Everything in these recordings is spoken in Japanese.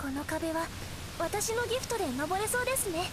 この壁は私のギフトで登れそうですね。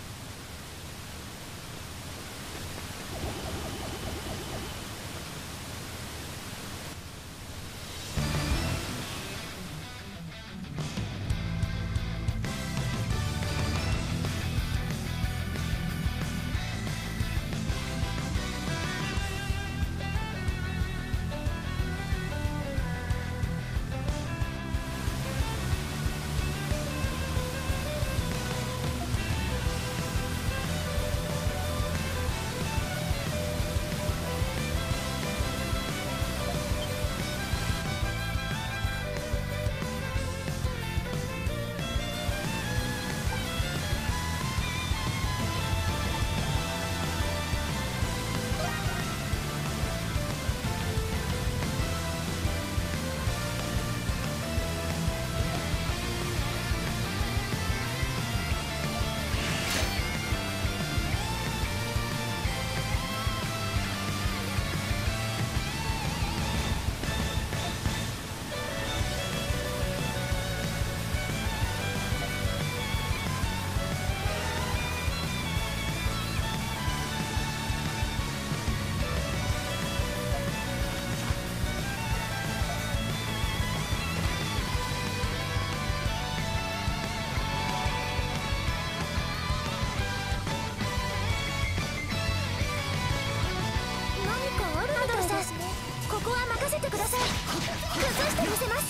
ここは任せてください。崩してみせます。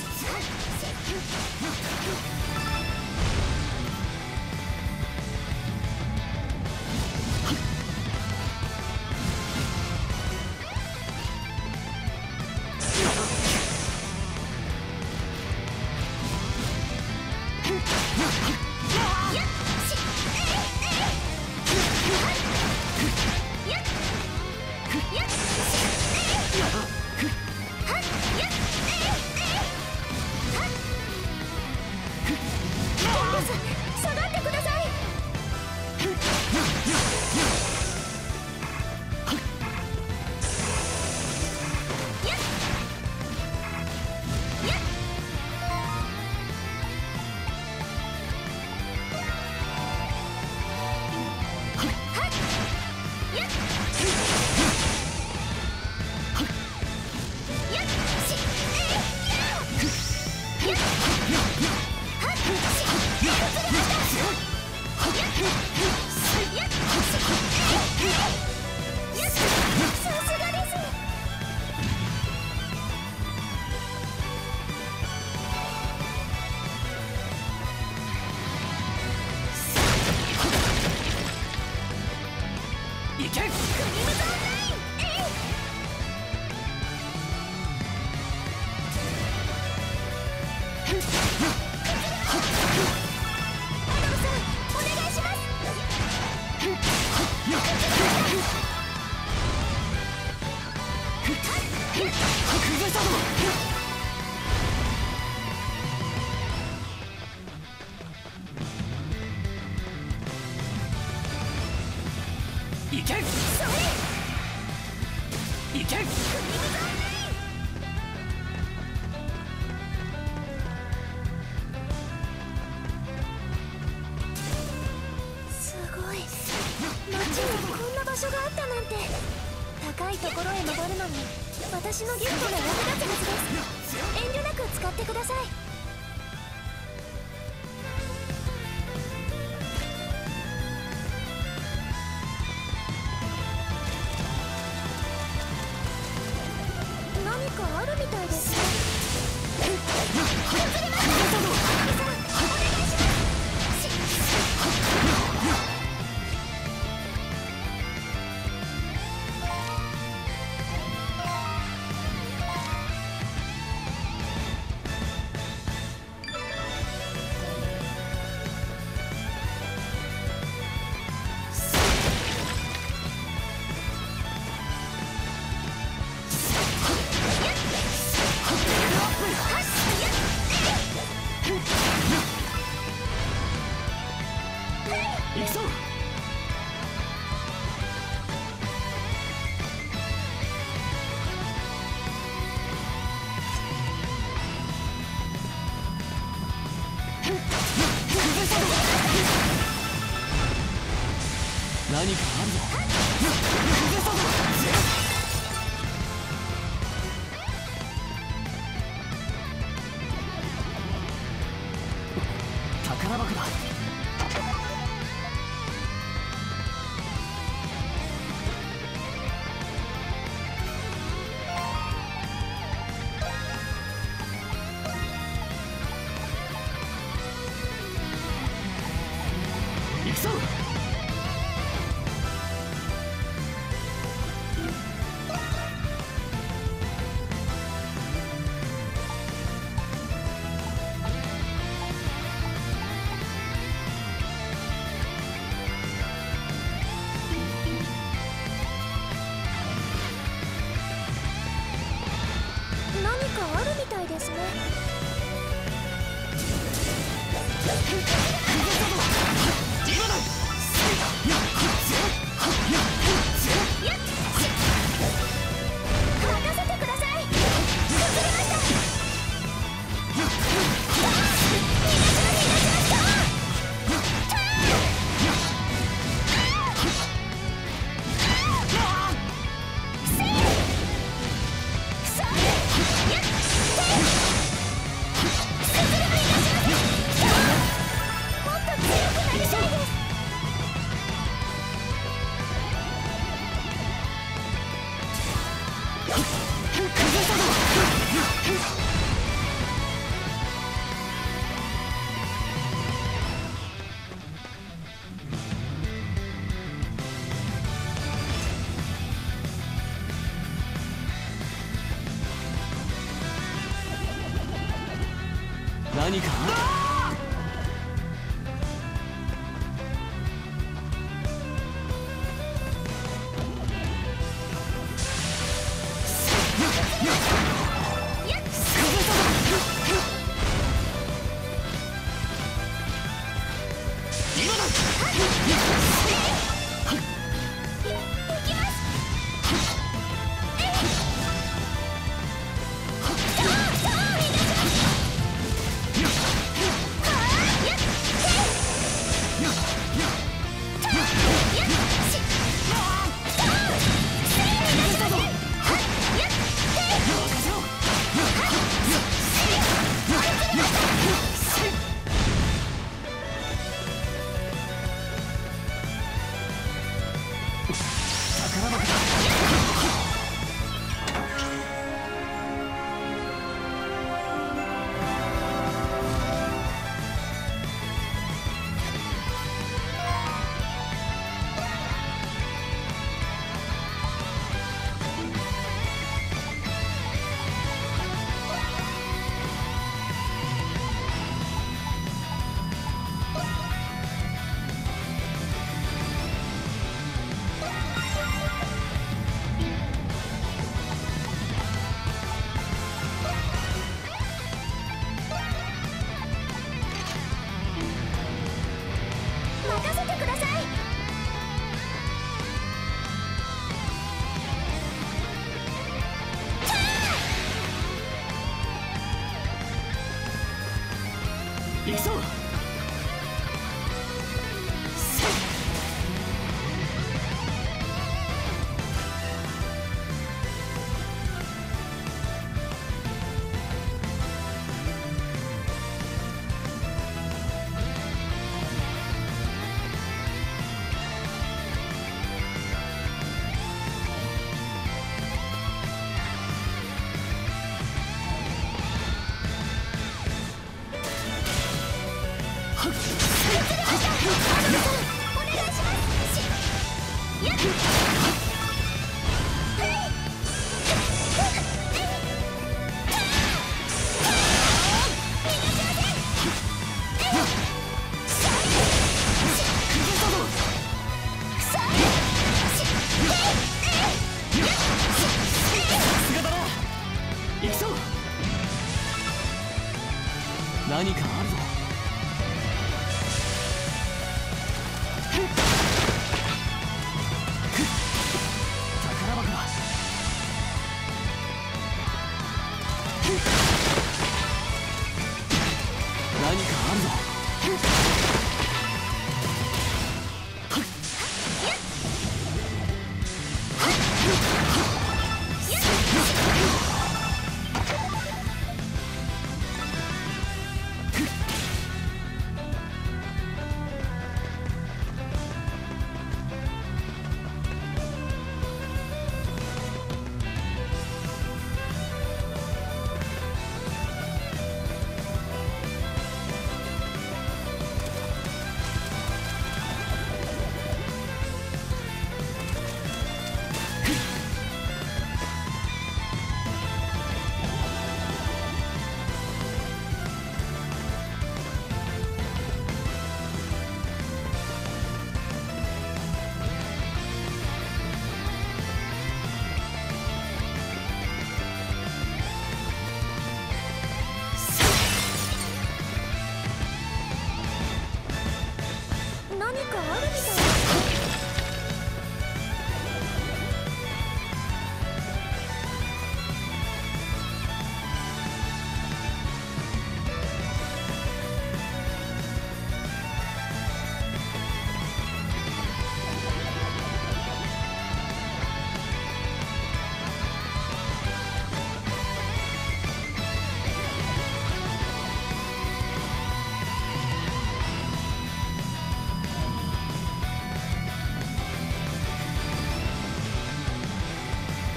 下がってください。 いけ！いけ！ すごい。街にこんな場所があったなんて。高いところへ登るのに私のギフトが役立つはずです。遠慮なく使ってください。何かあるみたいですね。 行くぞ。 何かあるぞ。宝箱だ。行くぞ。 何かあるみたいですね。任せてください。崩れました。 何か任せてください。 行くぞ。何かあるぞ。宝箱だ。何かあるぞ。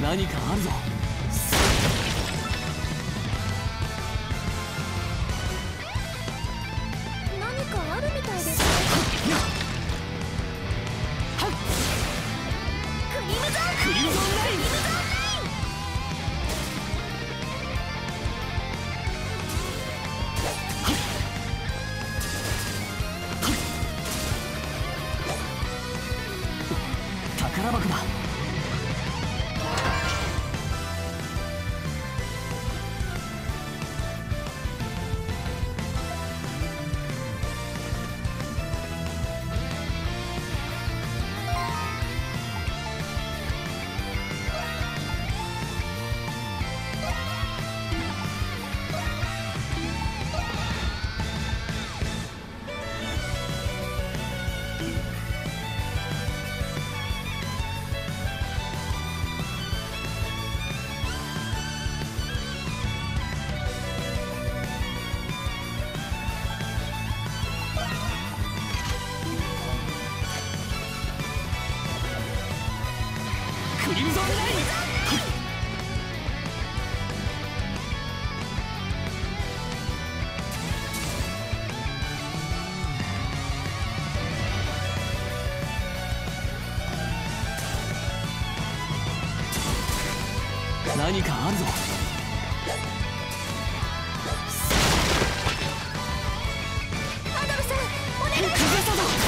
何かあるぞ。 何かあるみたいです。クリムゾンクリムゾンライン。宝箱だ。クリムゾンライン。何かあるぞ。 アダムさん、お願いします。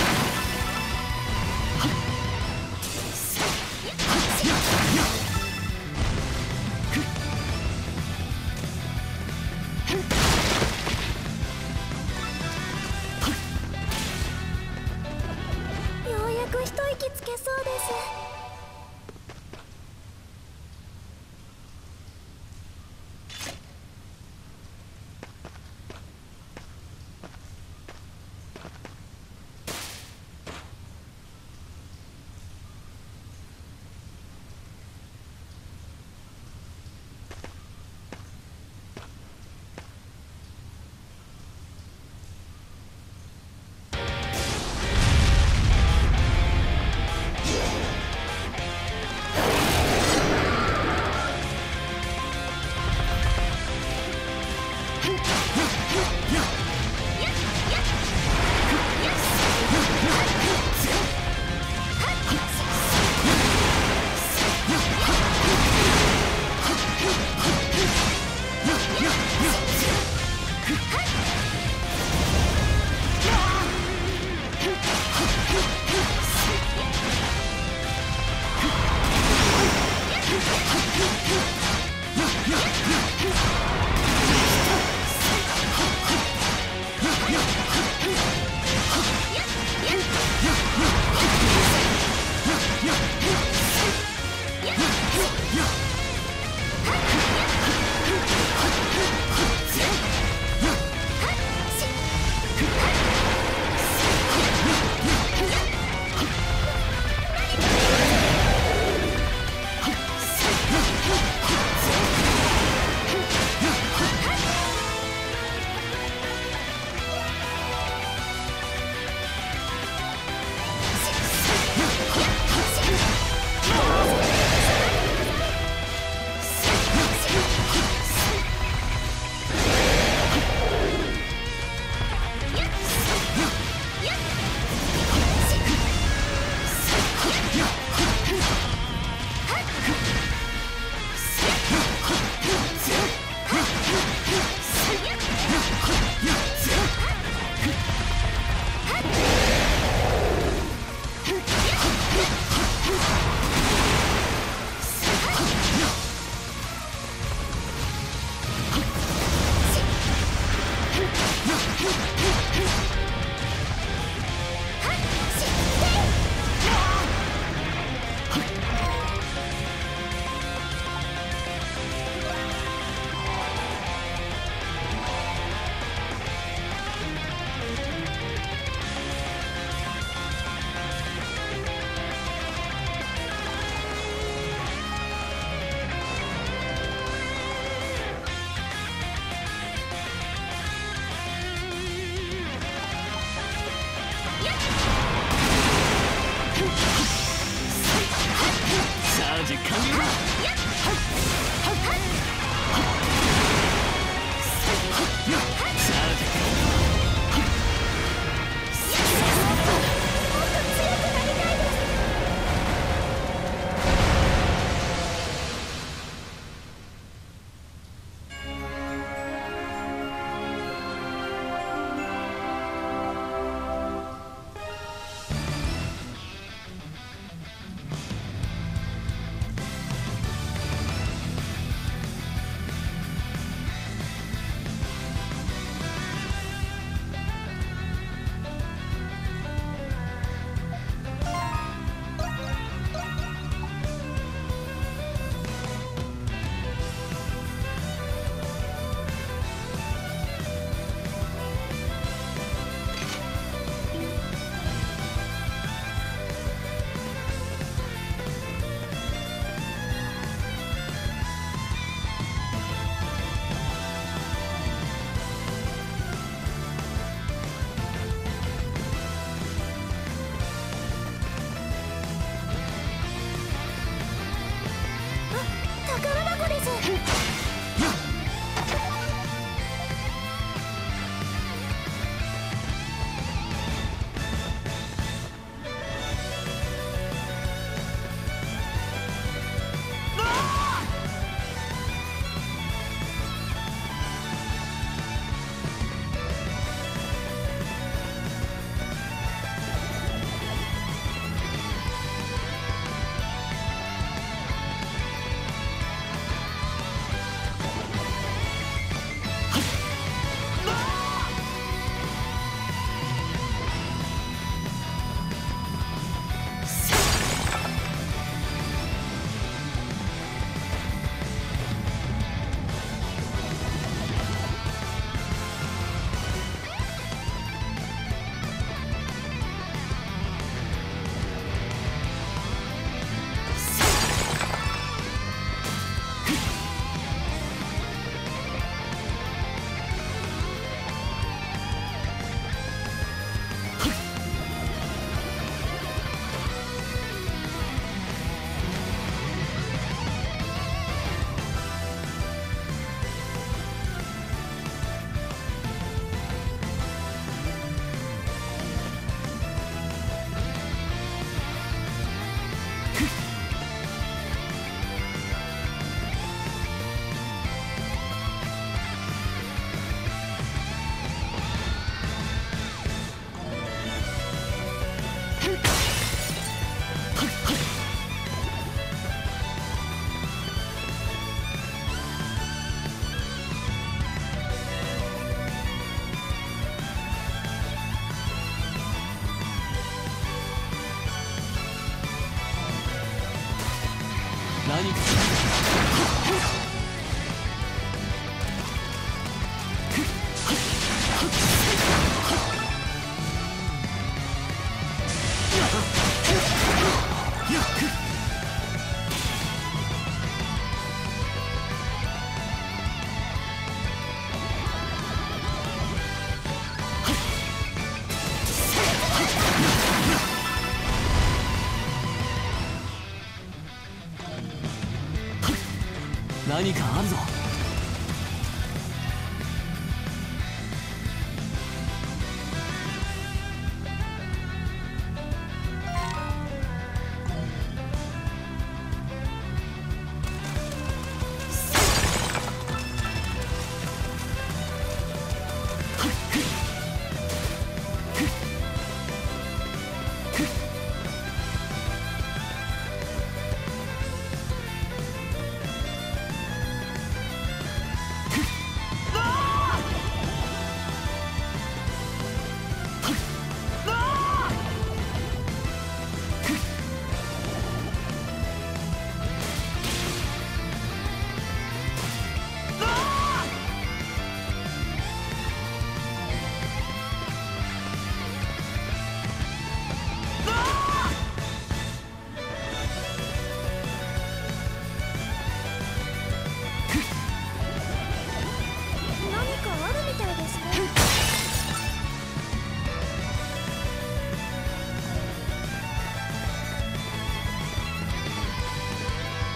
ようやく一息つけそうです。 何か何かあるぞ。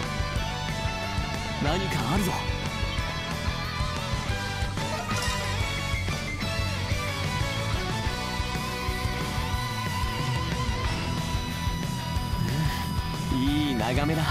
何かあるぞ。 長めだ。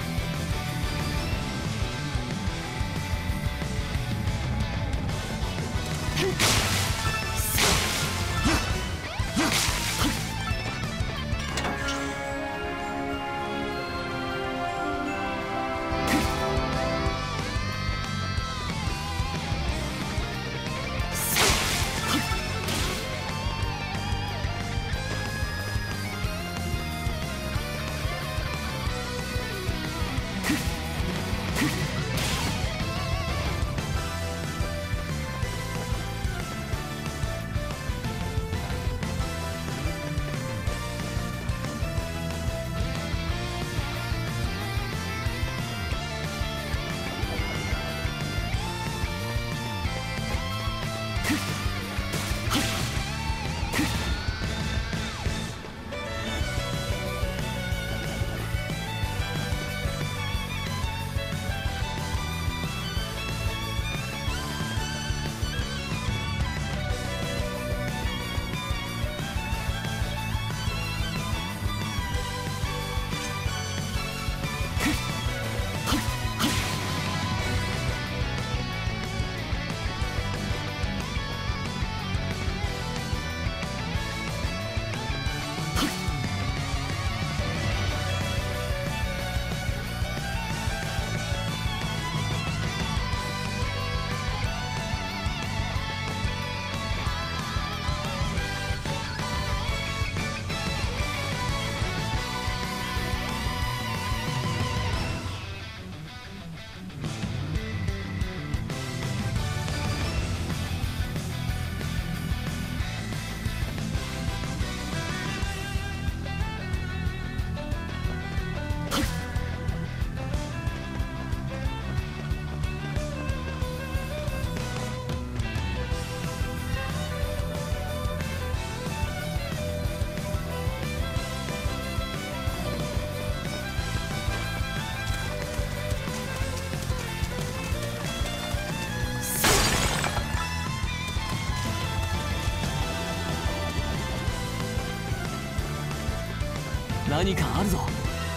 何かあるぞ。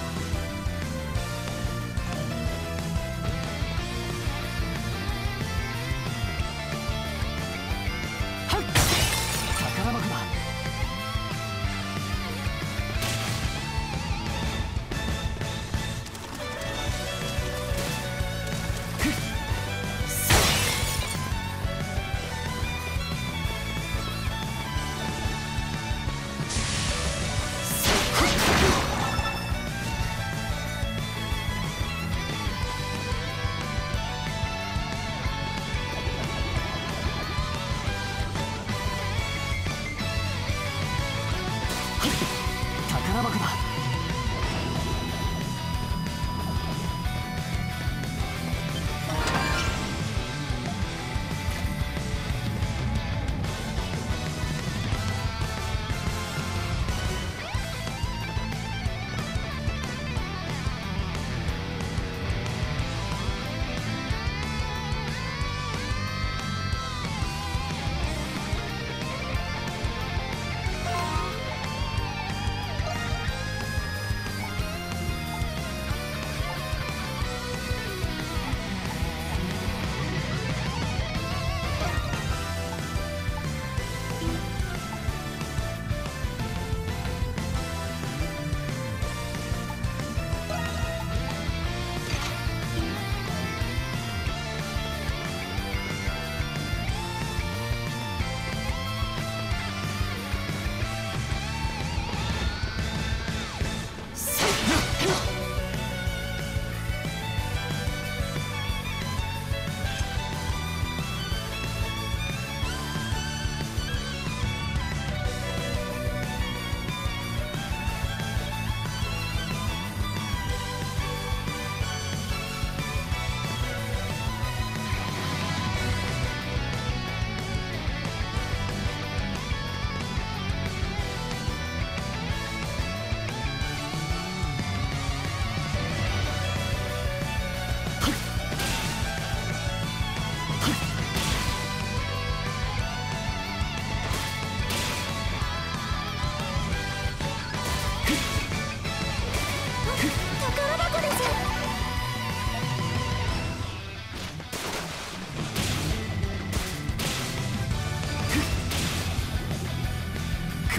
はっ、宝箱だ。宝箱だ。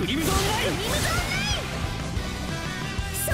クリムゾンライン。 それ。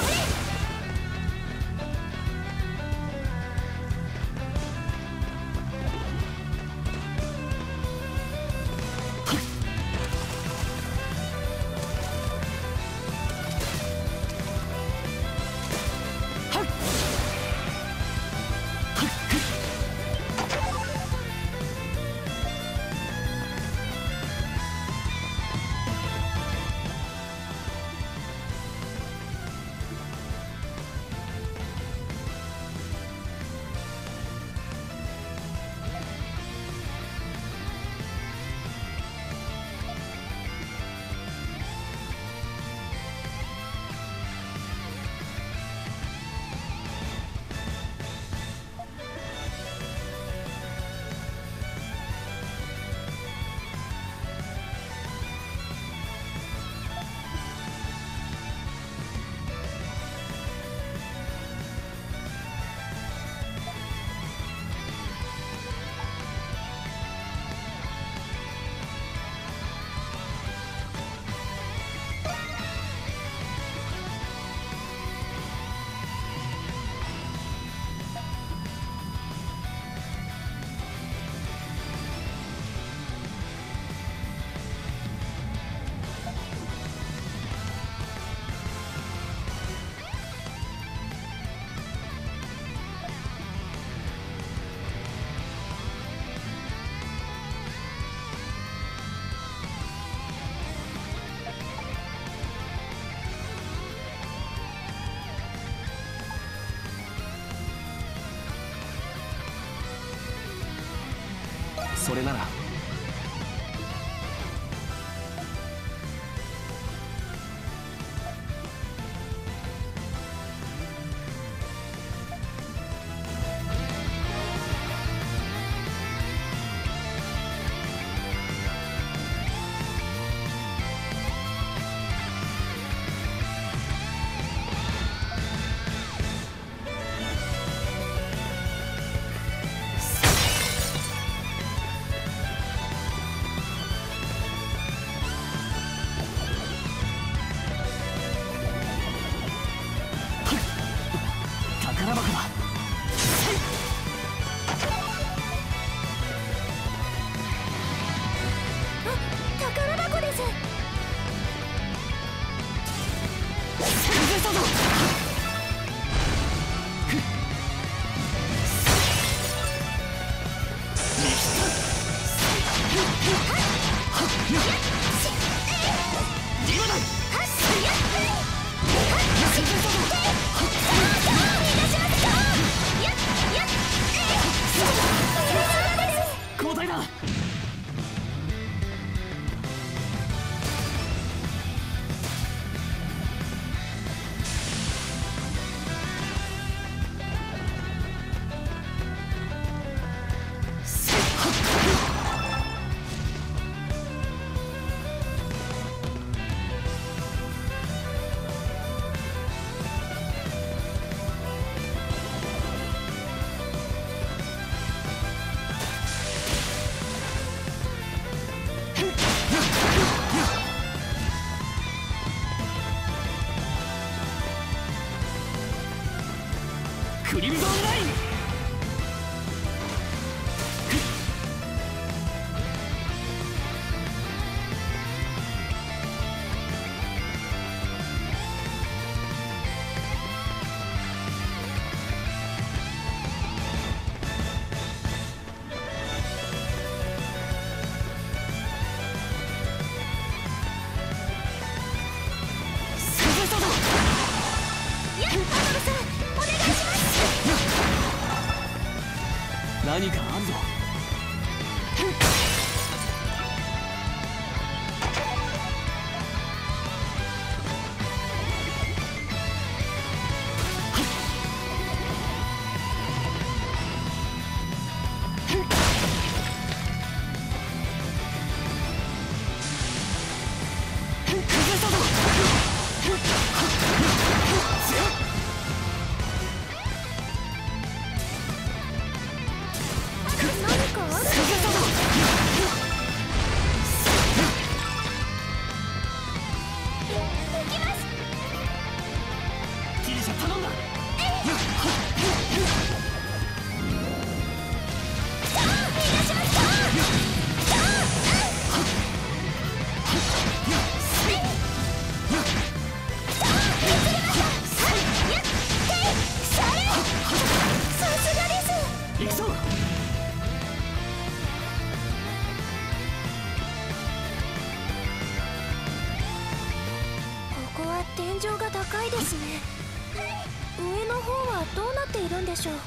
それなら宝箱だ。 宝箱です。 崩したぞ。今だ。交代だ。クリムゾンライン。何かあるぞ。 ですね。上の方はどうなっているんでしょう。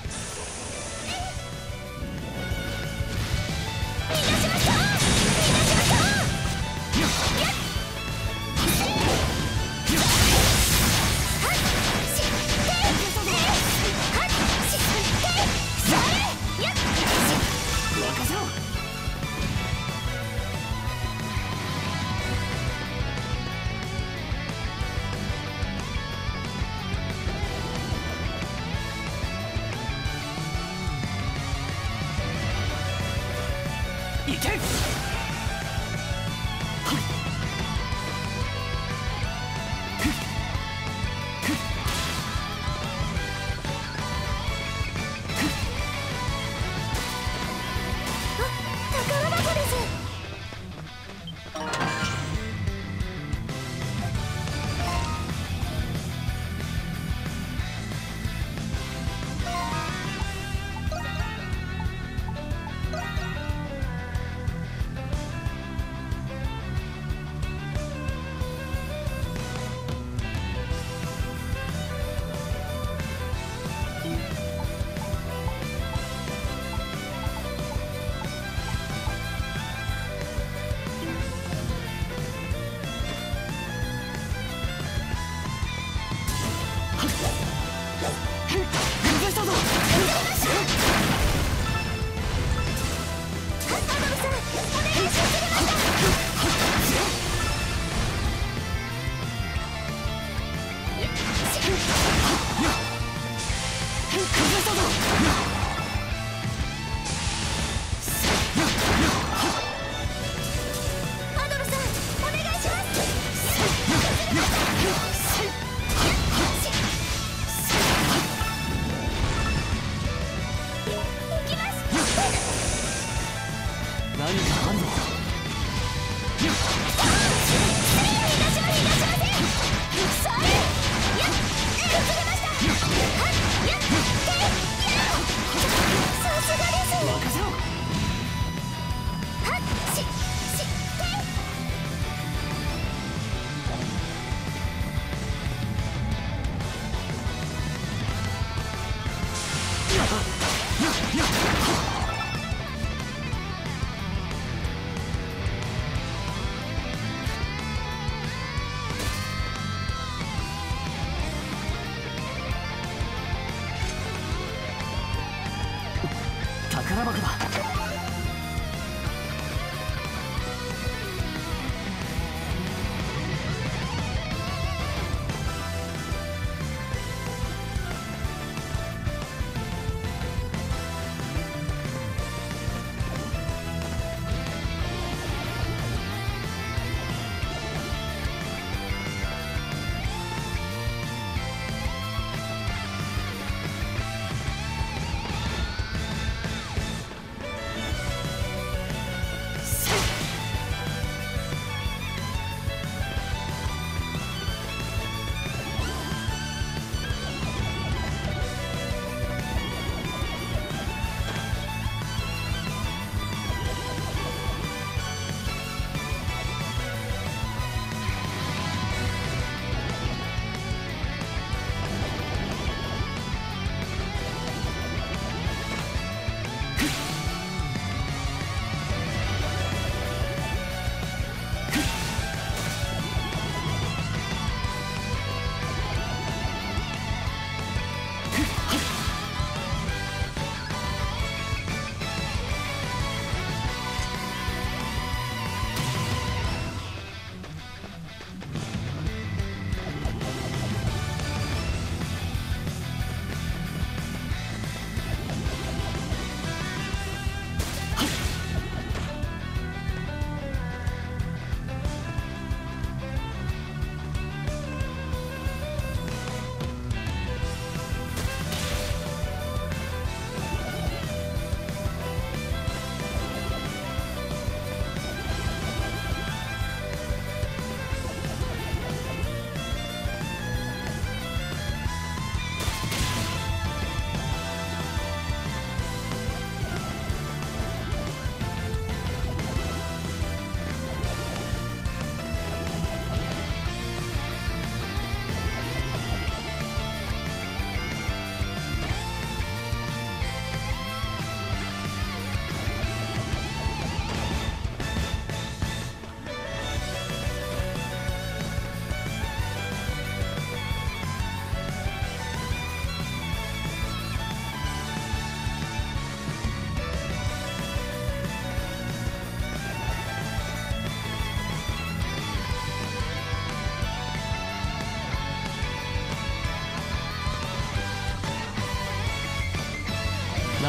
逃がしました。 いけ！ 宝箱です。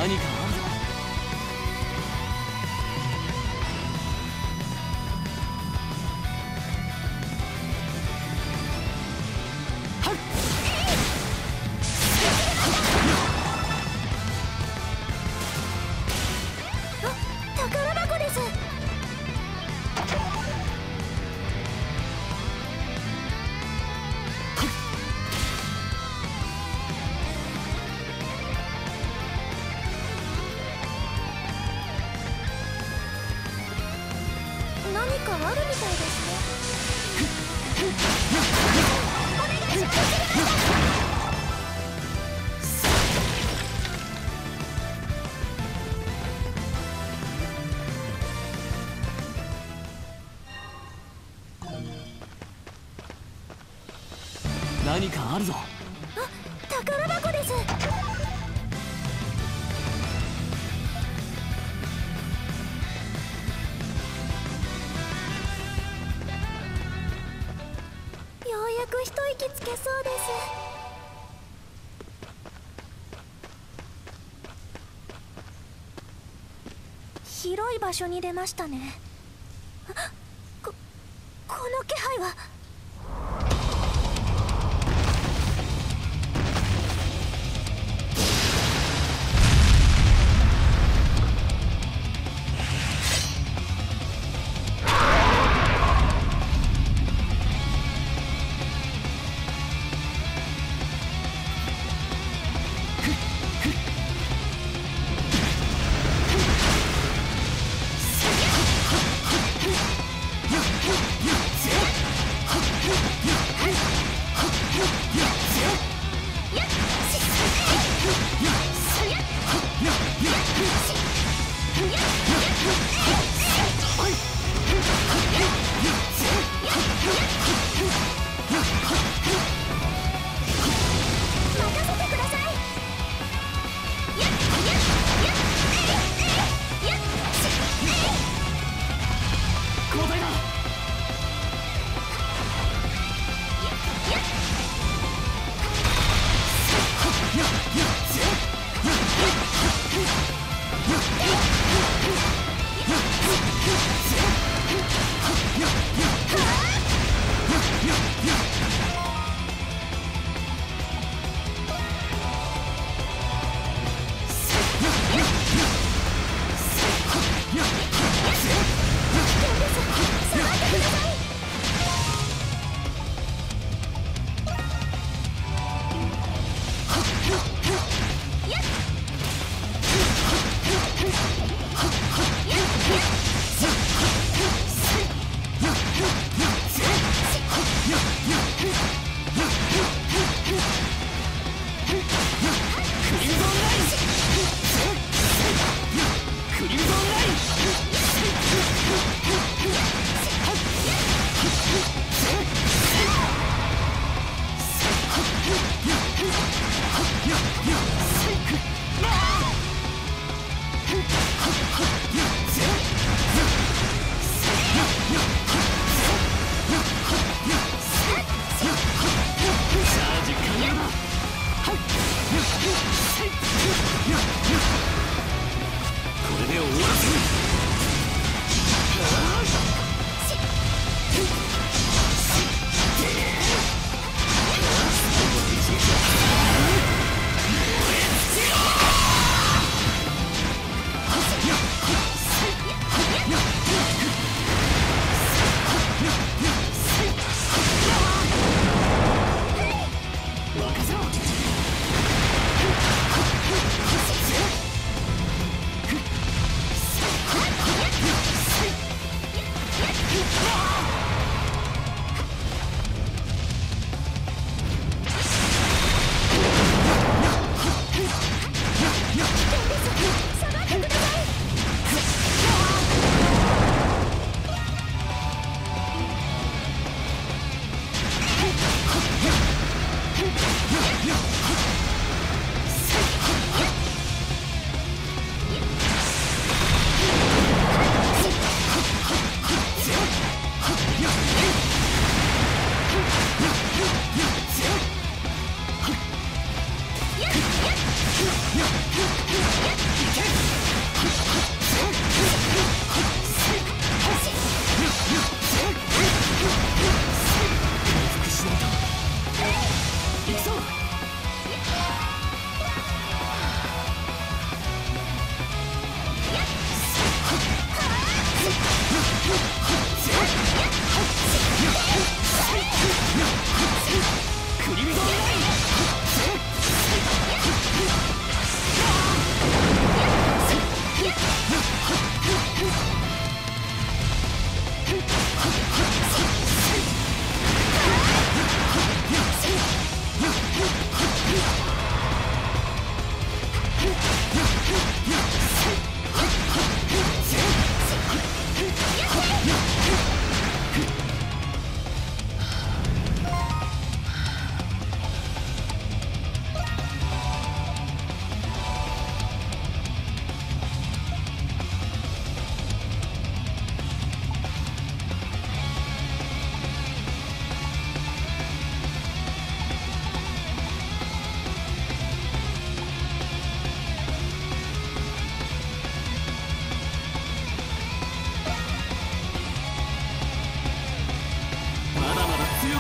何かあるぞ。 宝箱です。何かあるみたいですね。お願いします。 何かあるぞ。 宝箱です。ようやく一息つけそうです。広い場所に出ましたね。この気配は。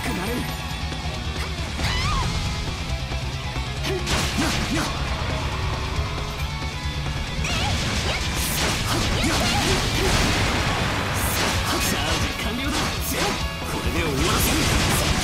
くなれる。チャージ完了だ。これで終わらせる。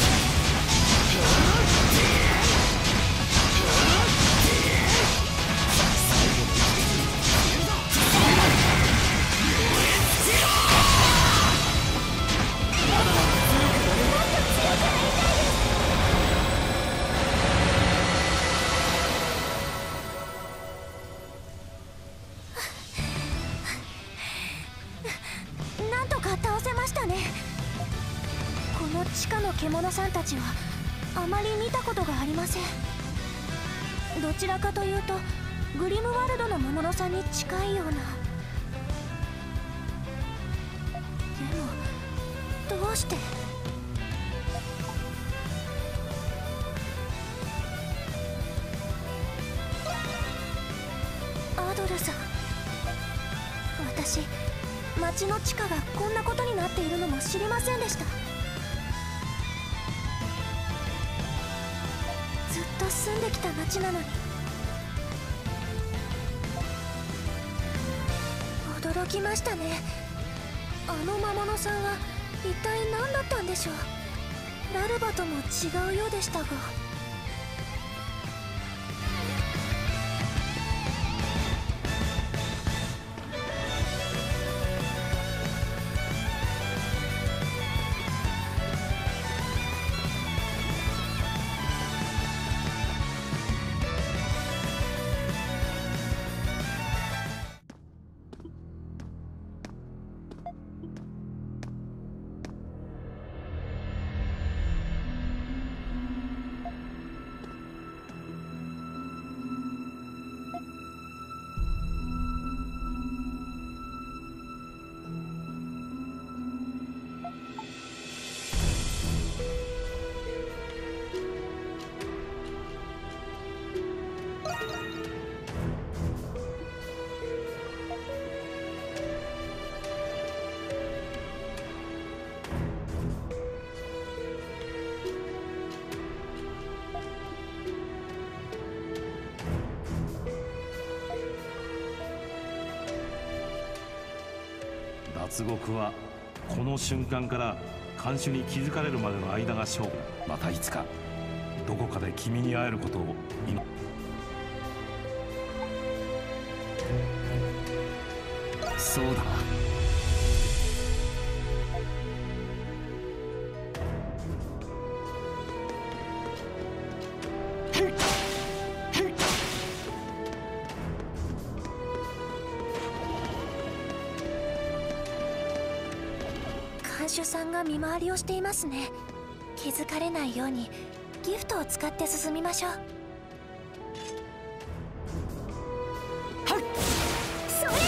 なんとか倒せましたね。この地下の獣さんたちはあまり見たことがありません。どちらかというとグリムワルドの魔物さんに近いような。でもどうして。アドルさん、私町の地下がこんなことになっているのも知りませんでした。ずっと住んできた町なのに。驚きましたね。あの魔物さんは一体何だったんでしょう。ラルバとも違うようでしたが。 脱獄はこの瞬間から看守に気づかれるまでの間が勝負。またいつかどこかで君に会えることを祈る。 そうだな。 看守さんが見回りをしていますね。気づかれないようにギフトを使って進みましょう。それ！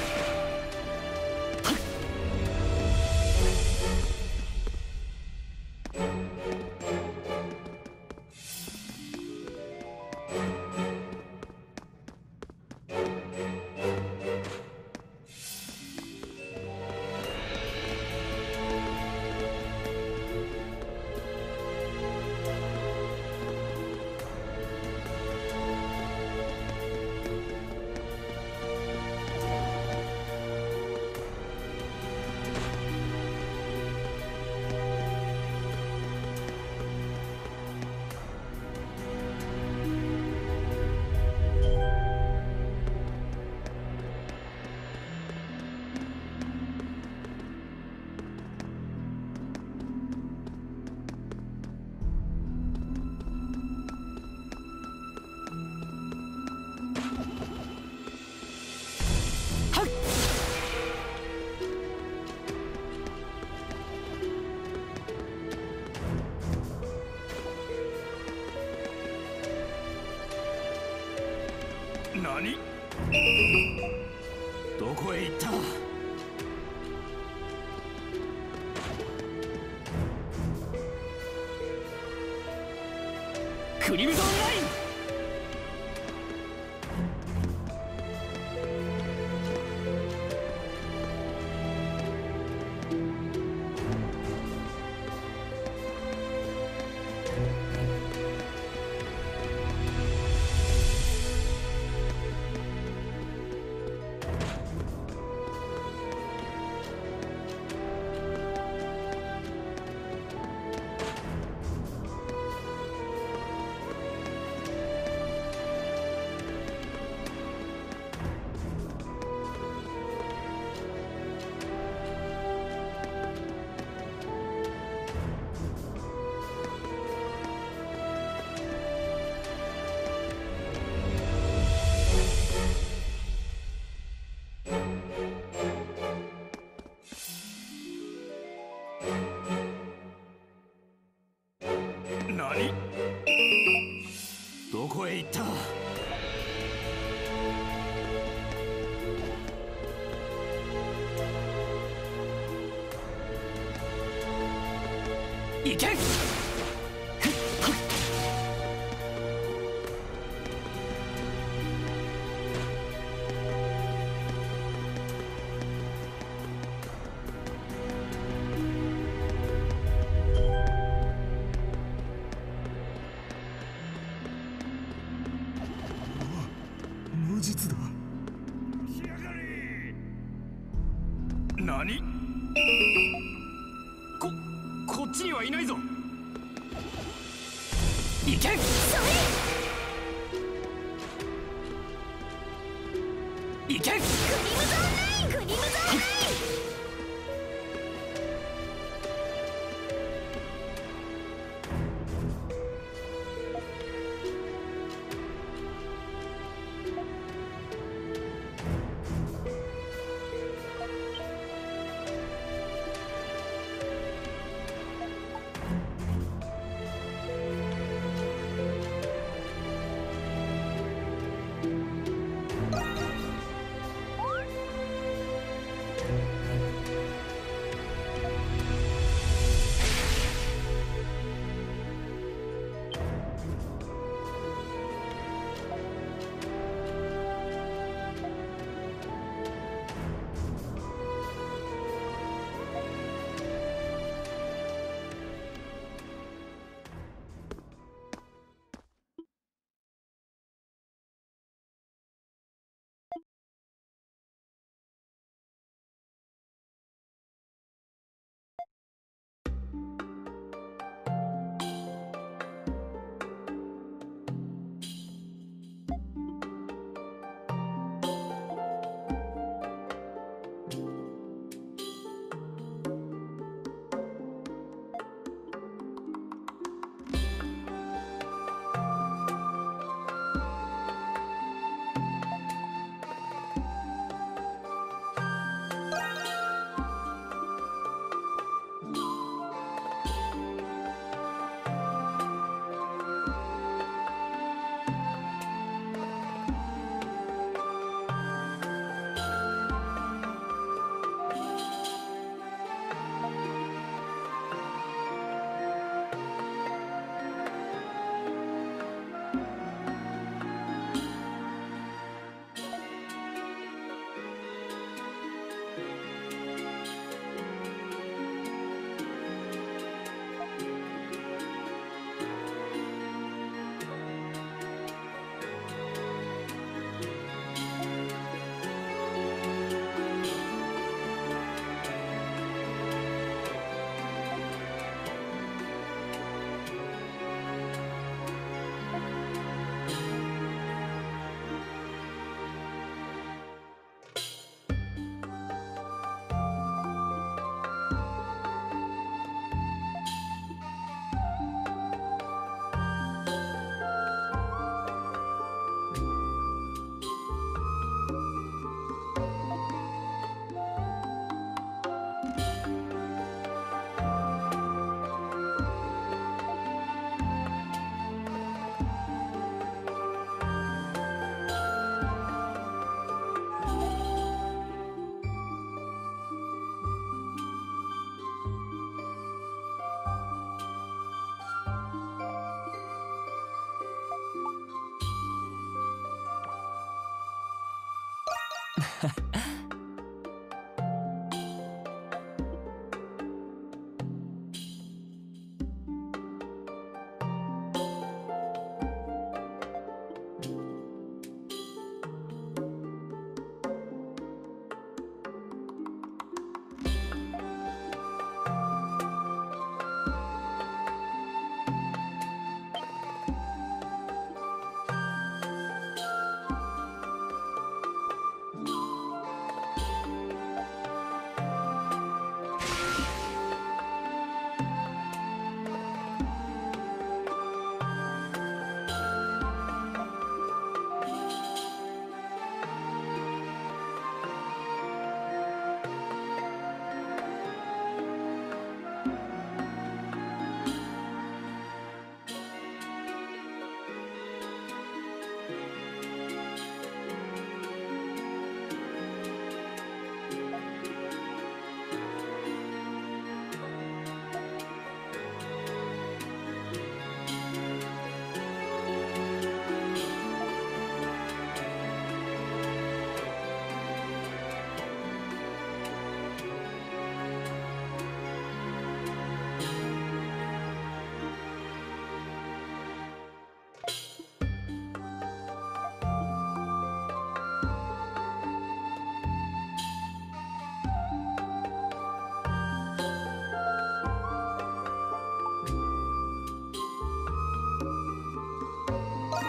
何？どこへ行った？クリムゾンライン！ 何？どこへ行った？行け！ 無実だ。 何？こっちにはいないぞ。行け！行け！ クリムゾンライン、クリムゾンライン。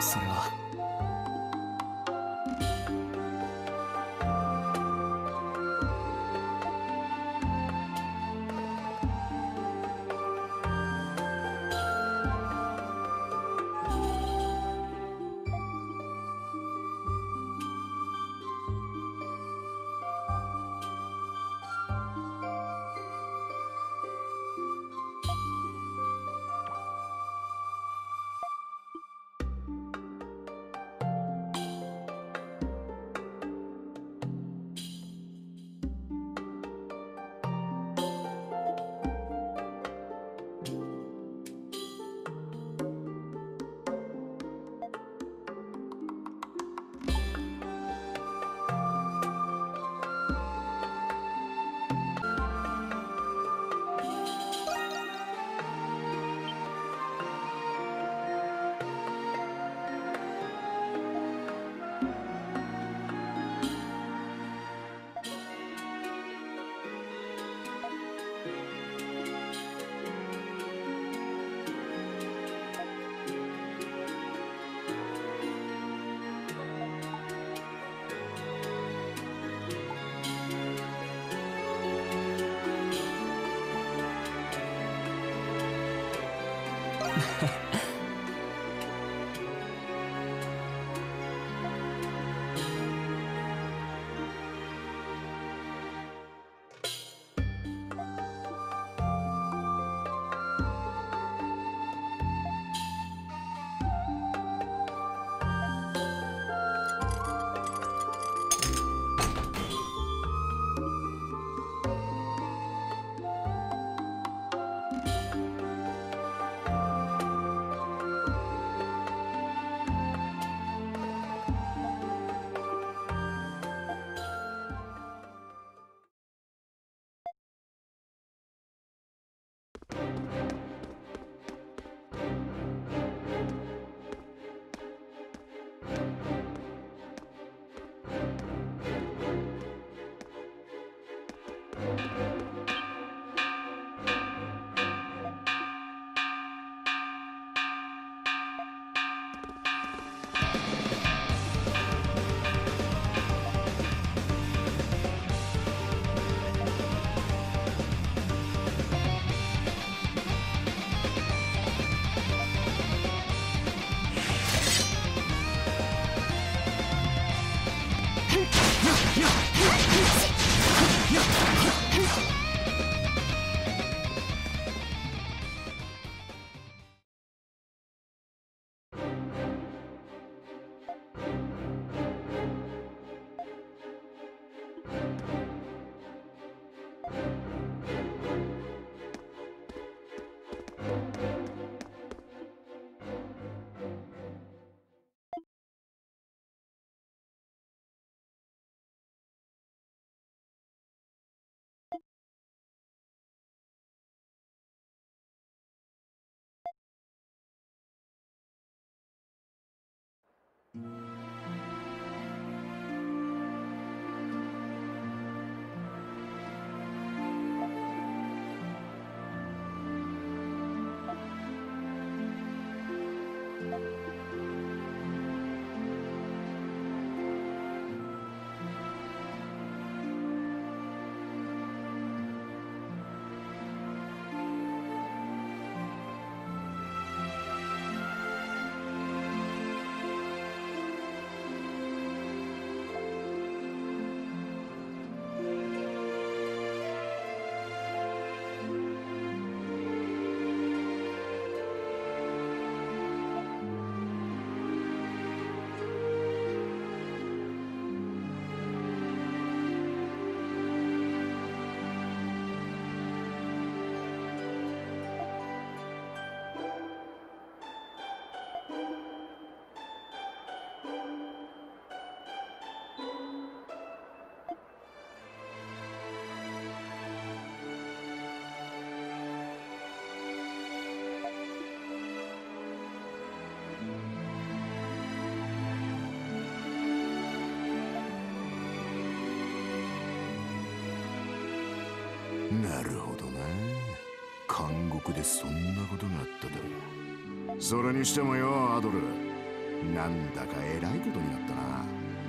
それは。 なるほどな。監獄でそんなことがあっただ。それにしてもよ、アドル、 なんだかえらいことになったな。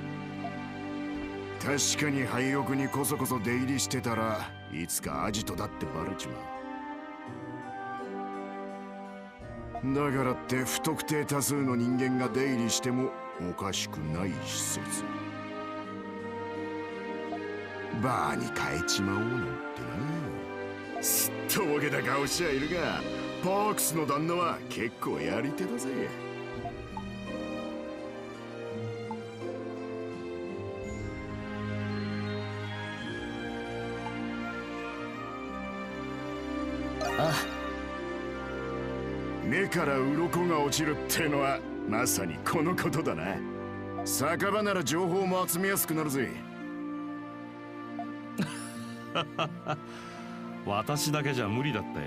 確かに廃屋にこそこそ出入りしてたらいつかアジトだってバレちまう。だからって不特定多数の人間が出入りしてもおかしくない施設。バーに変えちまおうなんてな。すっとぼけた顔しちゃいるが、パークスの旦那は結構やり手だぜ。 ああ、 目から鱗が落ちるってのはまさにこのことだな。酒場なら情報も集めやすくなるぜ。 私だけじゃ無理だったよ。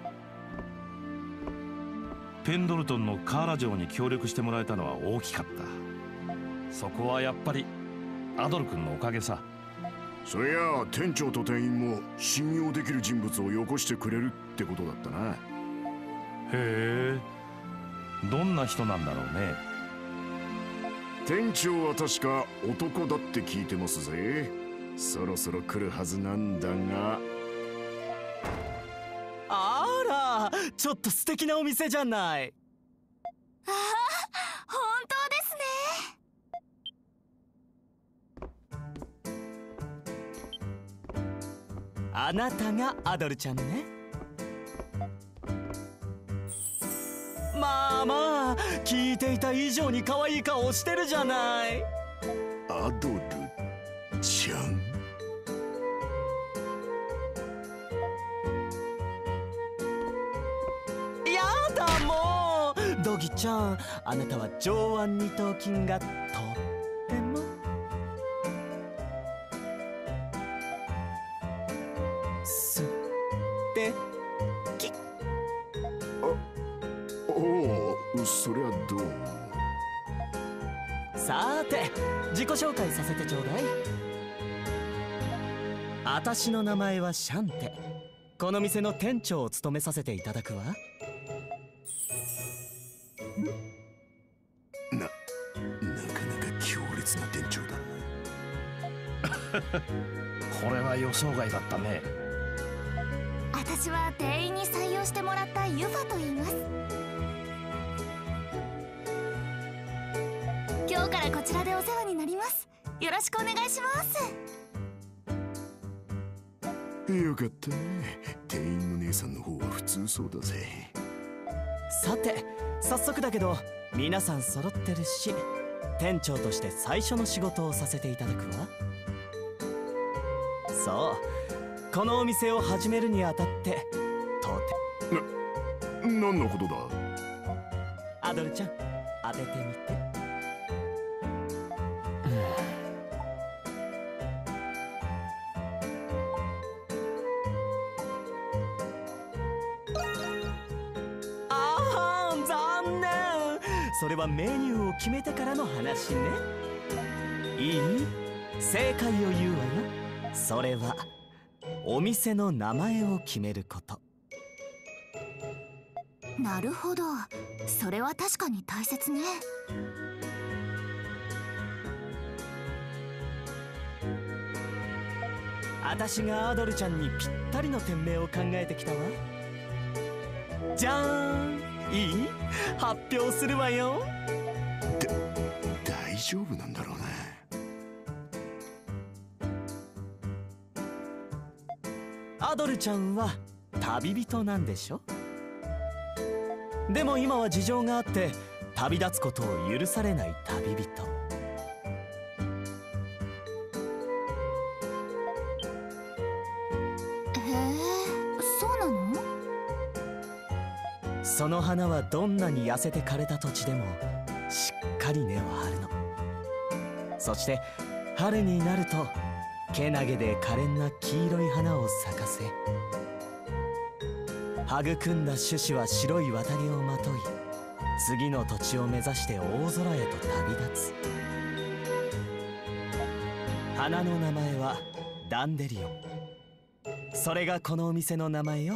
ペンドルトンのカーラ城に協力してもらえたのは大きかった。そこはやっぱりアドル君のおかげさ。 そりゃあ店長と店員も信用できる人物をよこしてくれるってことだったな。 へえ、どんな人なんだろうね。 店長は確か男だって聞いてますぜ。そろそろ来るはずなんだが。 あら、ちょっと素敵なお店じゃない。 ああ、本当ですね。あなたがアドルちゃんね。まあまあ、聞いていた以上に可愛い顔してるじゃない。 アドルちゃん。 やだもう、ドギちゃん、あなたは上腕二頭筋がとっても素敵。 おお、そりゃどうも。 さて、自己紹介させてちょうだい。あたしの名前はシャンテ。この店の店長を務めさせていただくわ。 なかなか強烈な店長だな。 これは予想外だったね。 私は店員に採用してもらったユファと言います。今日からこちらでお世話になります。よろしくお願いします。 よかった。店員の姉さんの方は普通そうだぜ。 さて、早速だけど皆さん揃ってるし、店長として最初の仕事をさせていただくわ。そう、このお店を始めるにあたって何のことだ。 アドルちゃん、当ててみて。ああ、残念。それはメニューを決めてからの話ね。いい？正解を言うわよ。それはお店の名前を決めること。 なるほど、それは確かに大切ね。 私がアドルちゃんにぴったりの店名を考えてきたわ。じゃーん。いい？発表するわよ。 大丈夫なんだろうな。 アドルちゃんは旅人なんでしょ。でも今は事情があって旅立つことを許されない旅人。 へえ、そうなの？ その花はどんなに痩せて枯れた土地でもしっかり根を張るの。そして春になるとけなげで可憐な黄色い花を咲かせ、育んだ種子は白い綿毛をまとい、次の土地を目指して大空へと旅立つ。花の名前はダンデリオン。それがこのお店の名前よ。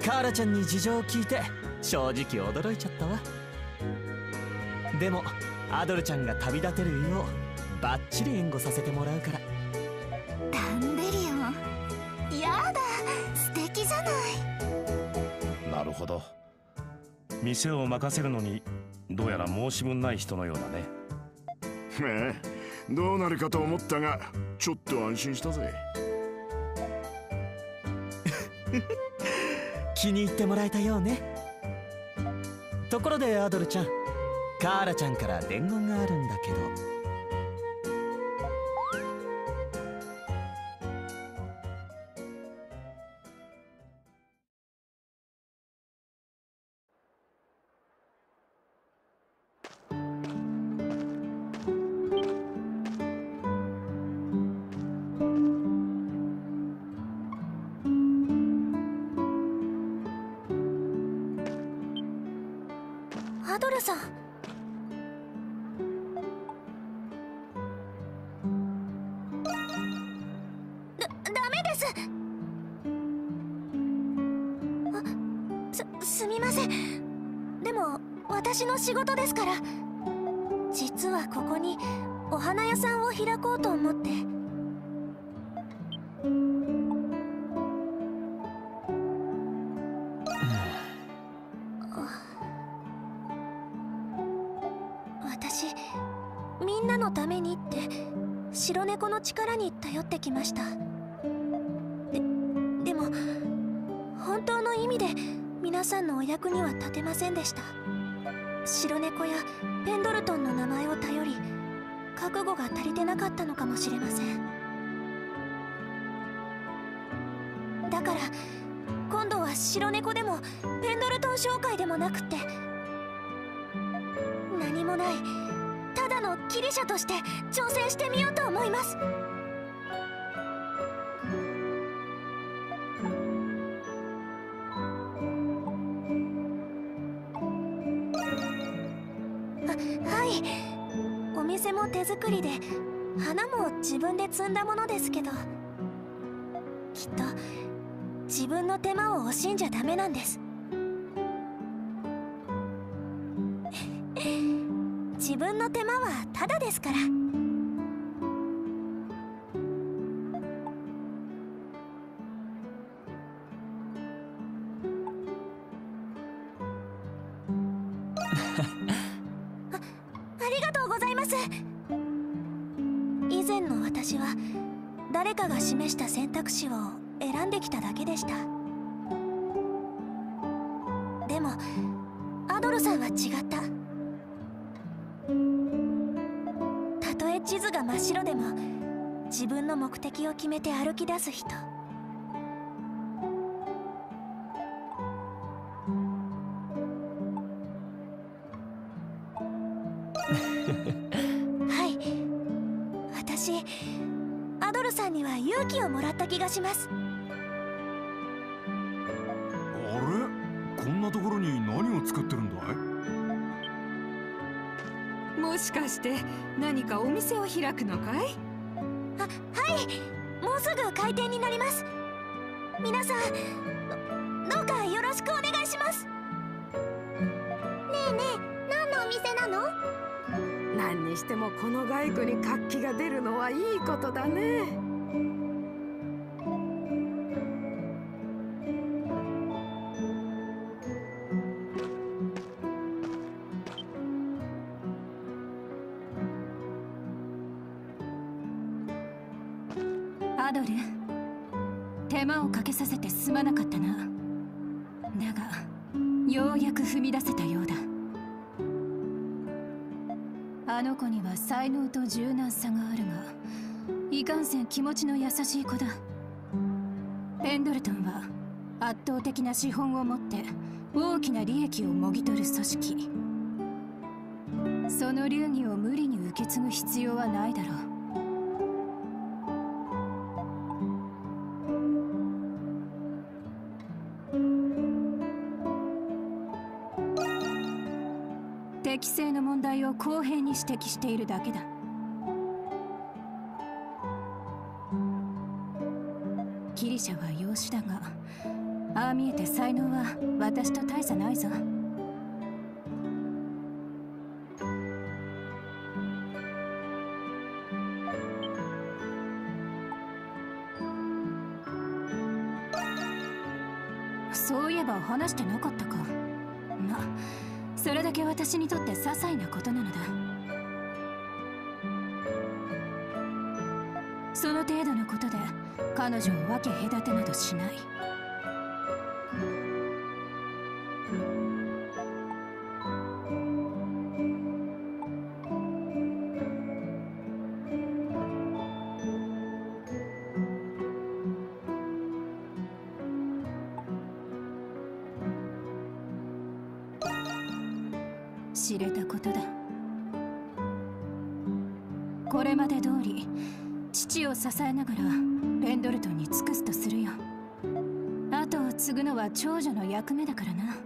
カーラちゃんに事情を聞いて正直驚いちゃったわ。でもアドルちゃんが旅立てるようバッチリ援護させてもらうから。 ダンデリオン、やだ、素敵じゃない。 なるほど。店を任せるのにどうやら申し分ない人のようだね。 ええ、どうなるかと思ったがちょっと安心したぜ。 気に入ってもらえたようね。ところでアドルちゃん、カーラちゃんから伝言があるんだけど。 アドルさん、ダメです。すみません。でも私の仕事ですから。実はここにお花屋さんを開こうと思って。私、みんなのためにって白猫の力に頼ってきました。でも本当の意味で皆さんのお役には立てませんでした。白猫やペンドルトンの名前を頼り、覚悟が足りてなかったのかもしれません。だから今度は白猫でもペンドルトン紹介でもなくて、何もないただのキリシャとして挑戦してみようと思います。はい、お店も手作りで花も自分で摘んだものですけど、きっと自分の手間を惜しんじゃダメなんです。自分の手間はただですから。ありがとうございます。以前の私は誰かが示した選択肢を選んできただけでした。でもアドルさんは違った。たとえ地図が真っ白でも自分の目的を決めて歩き出す人。はい、私アドルさんには勇気をもらった気がします。 あれ、こんなところに何を作ってるんだい？ もしかして何かお店を開くのかい？ はい、もうすぐ開店になります。皆さんどうかよろしくお願いします。ねえねえ、何のお店なの？ 何にしてもこの街区に活気が出るのはいいことだね。 アドル、手間をかけさせてすまなかったな。だがようやく踏み出せたようだ。あの子には才能と柔軟さがあるが、いかんせん気持ちの優しい子だ。ペンドルトンは圧倒的な資本を持って大きな利益をもぎ取る組織。その流儀を無理に受け継ぐ必要はないだろう。適正の問題を公平に指摘しているだけだ。ギリシャは養子だがああ見えて才能は私と大差ないぞ。そういえば話してなかったか。ま、それだけ私にとって些細なことなのだ。その程度のことで彼女を分け隔てなどしない。知れたことだ。これまで通り父を支えながらペンドルトンに尽くすとするよ。後を継ぐのは長女の役目だからな。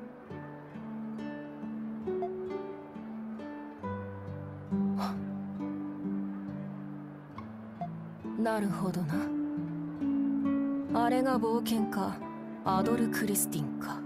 なるほどな。あれが冒険家アドル・クリスティンか。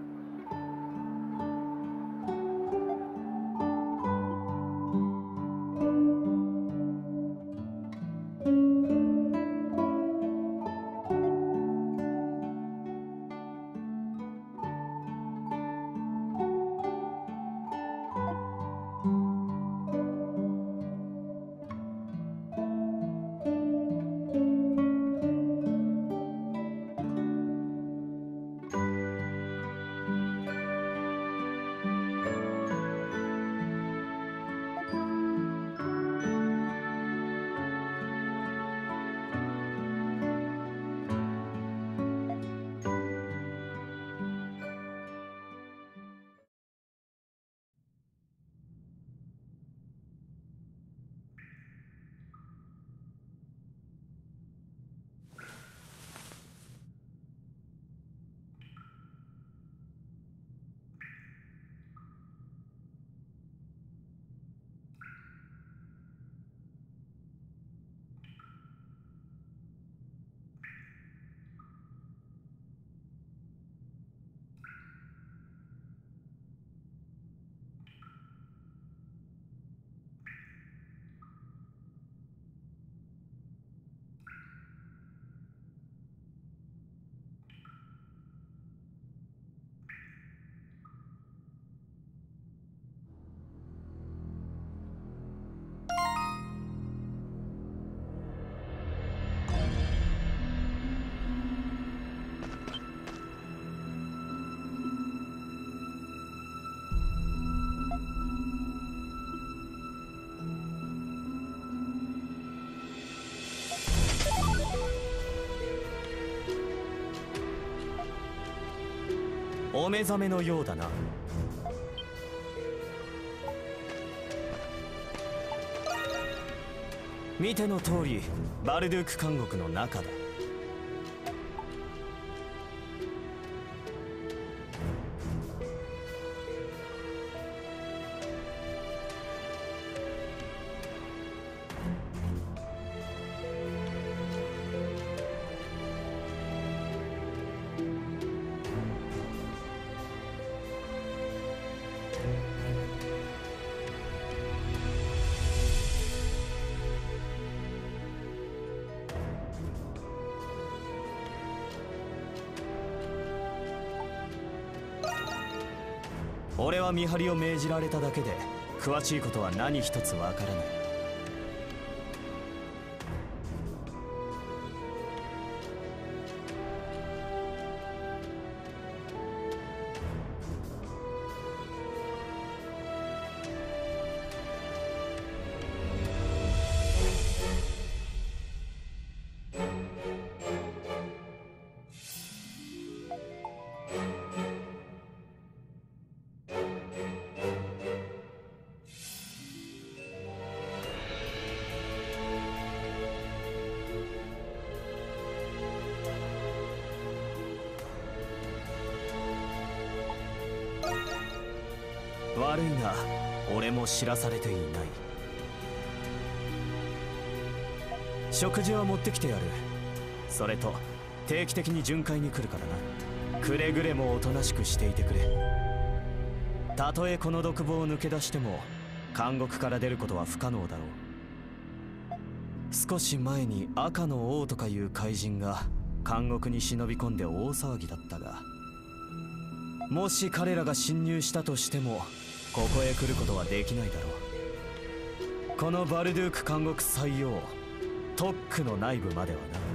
お目覚めのようだな。見ての通りバルドゥーク監獄の中だ。俺は見張りを命じられただけで詳しいことは何一つわからない。悪いが俺も知らされていない。食事は持ってきてやる。それと定期的に巡回に来るからな。 くれぐれもおとなしくしていてくれ。たとえこの独房を抜け出しても監獄から出ることは不可能だろう。少し前に赤の王とかいう怪人が監獄に忍び込んで大騒ぎだったが、もし彼らが侵入したとしてもここへ来ることはできないだろう。このバルドゥーク監獄採用特区の内部まではな。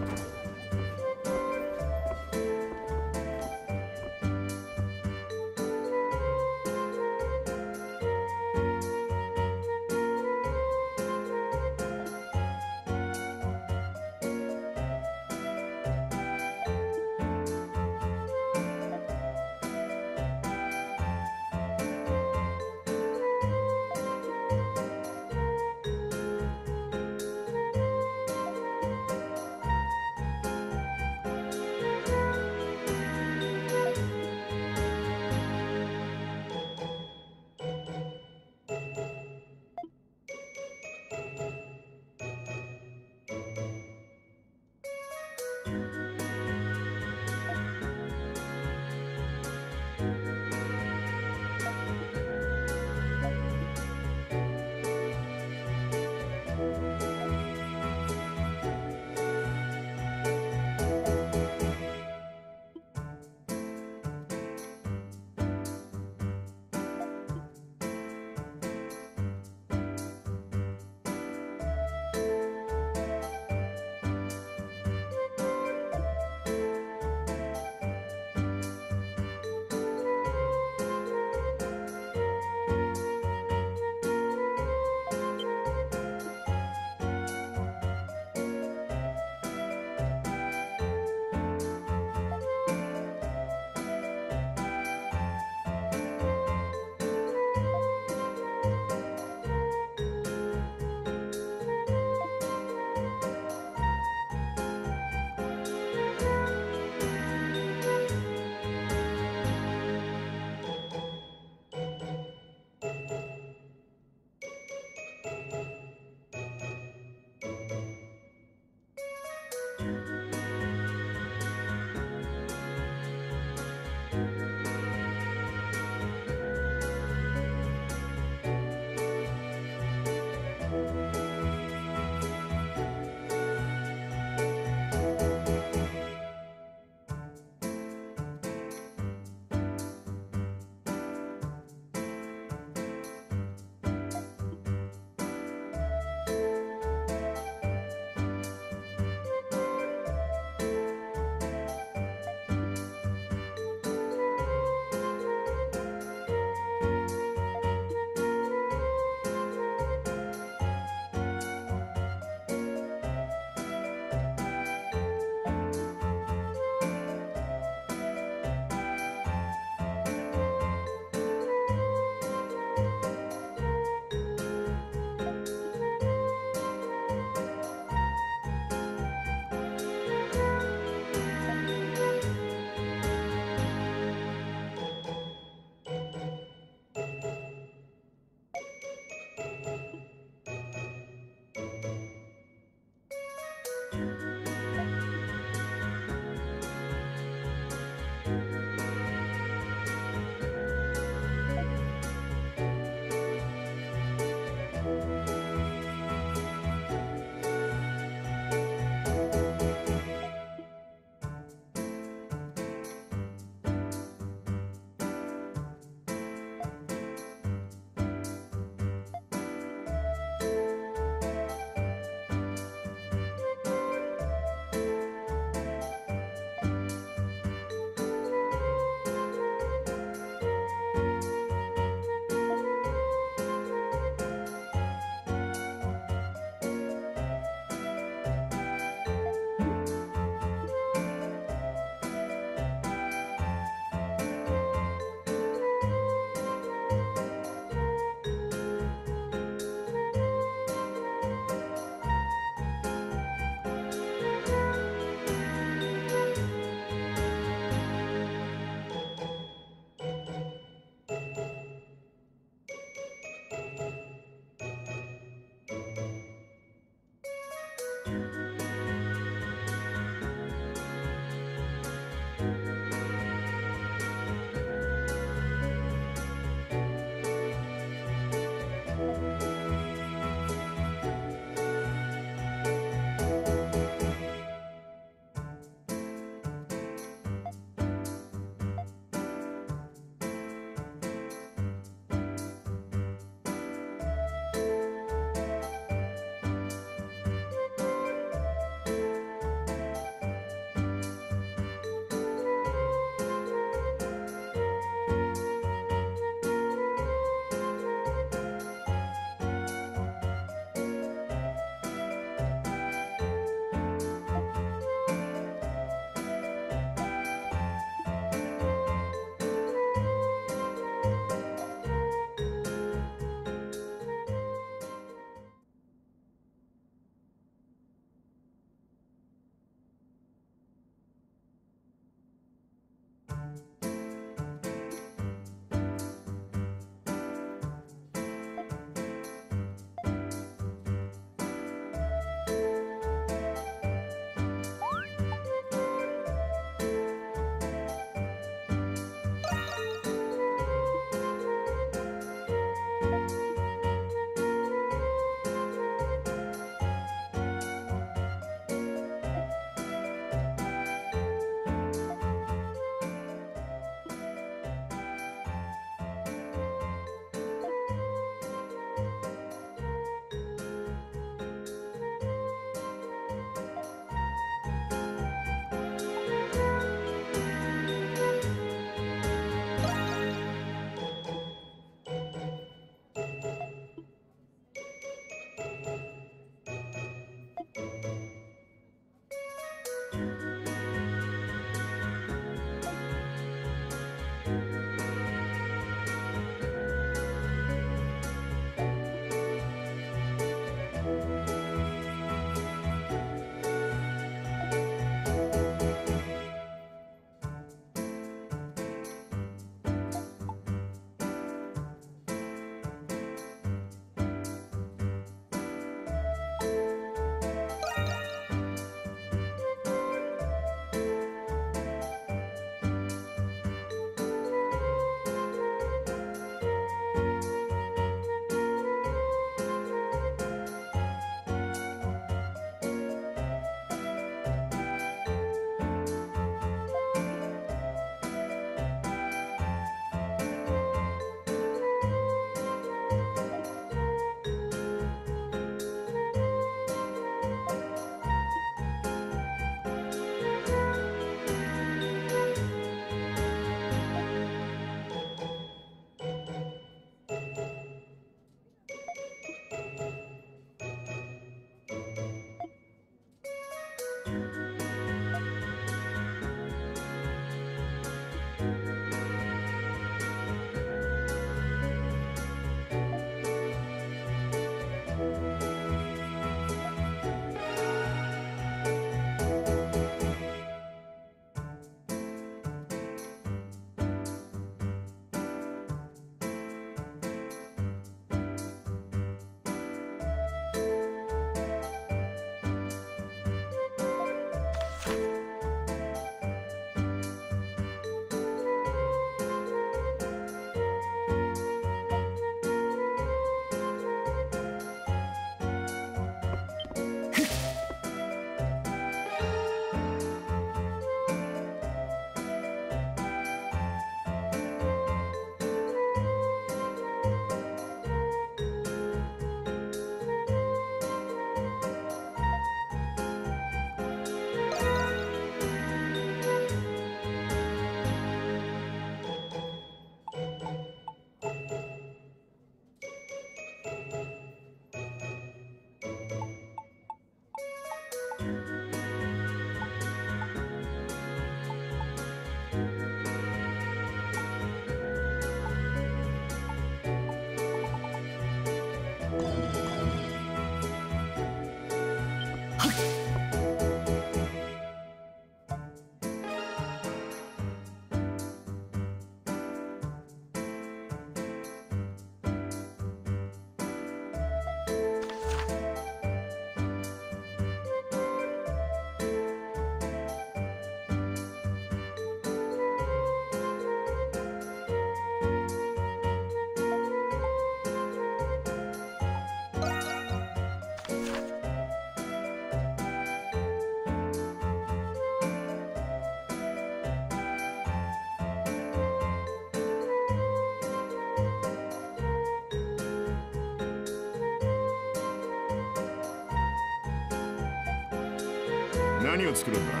何を作るんだ？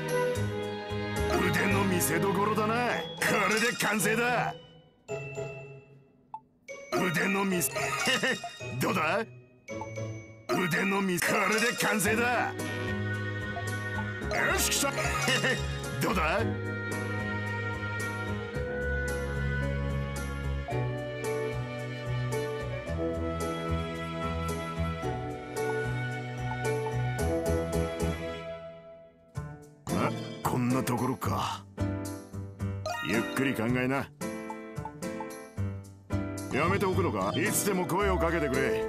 腕の見せ所だな。これで完成だ。腕の見せどうだ？腕の見せこれで完成だ。よし来たどうだ？こんなところか。ゆっくり考えな。やめておくのか？いつでも声をかけてくれ。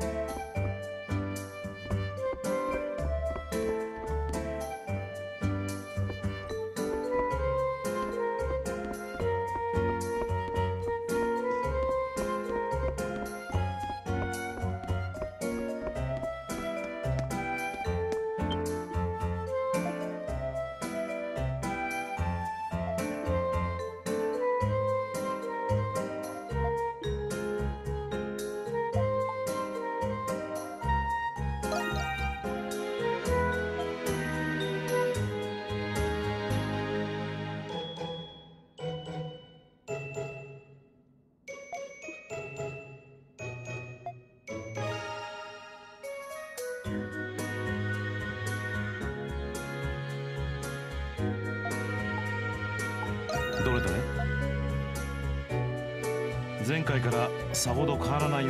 どれどれ？前回からさほど変わらないよ。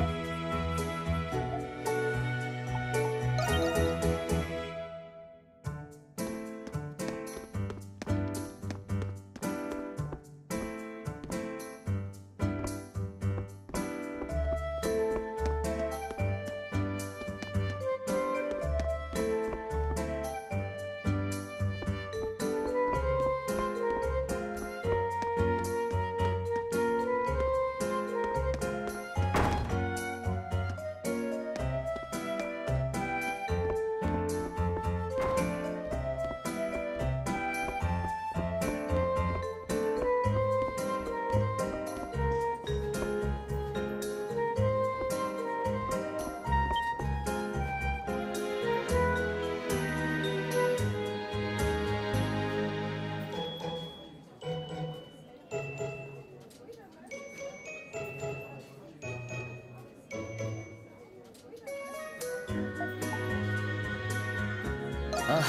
ああ。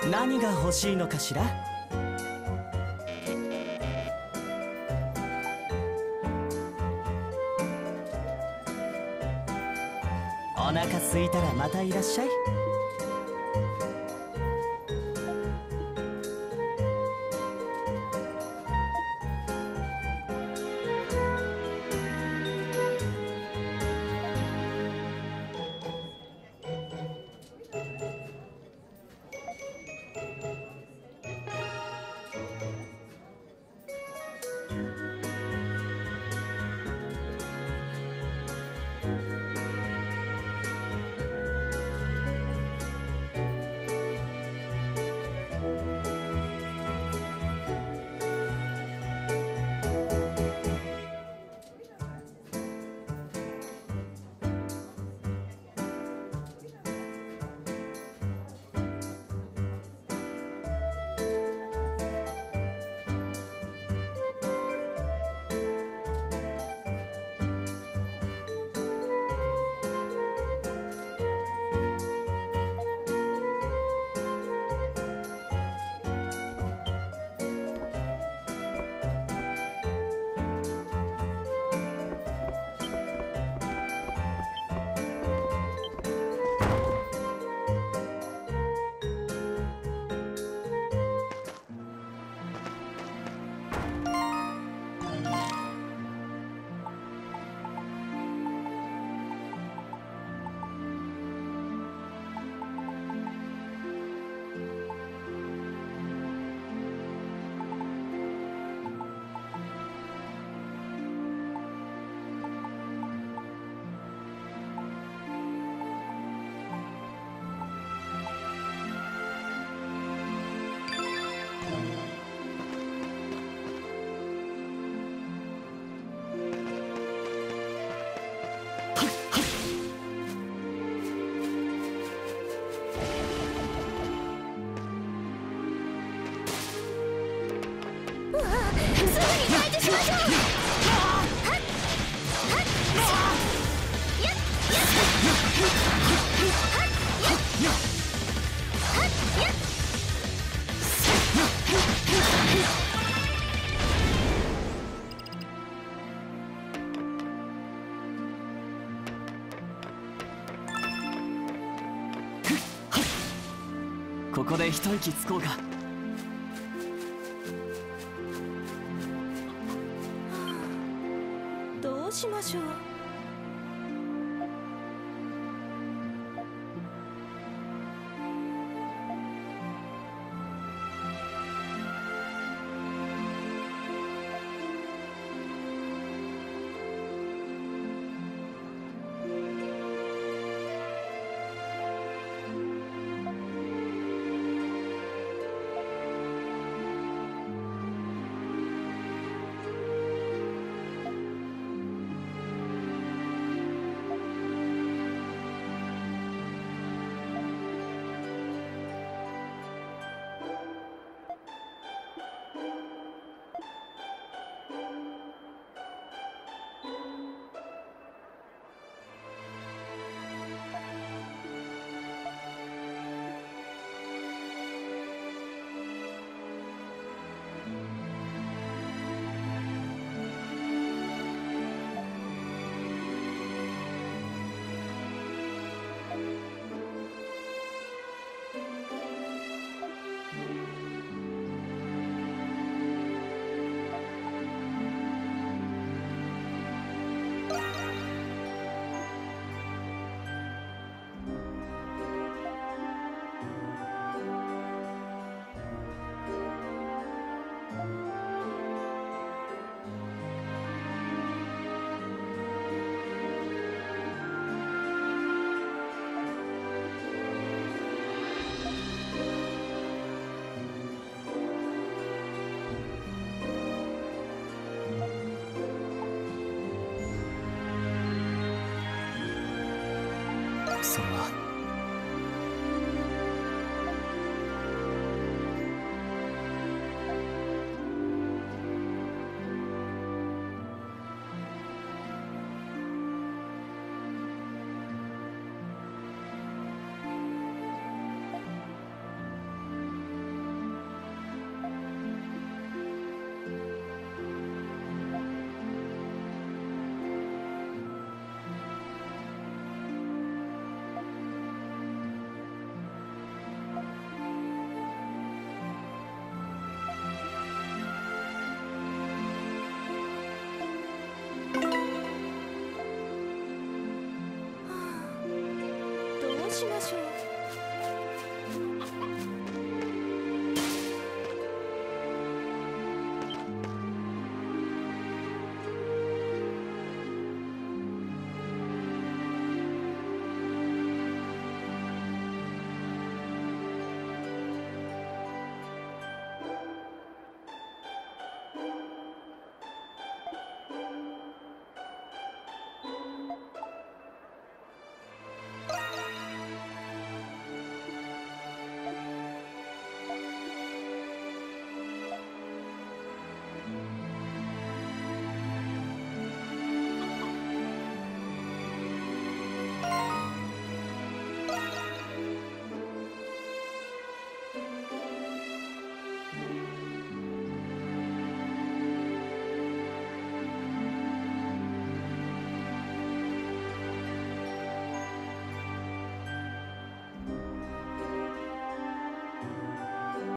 何が欲しいのかしら？お腹空いたらまたいらっしゃい。 ここで一息つこうか。 どうしましょう。 それは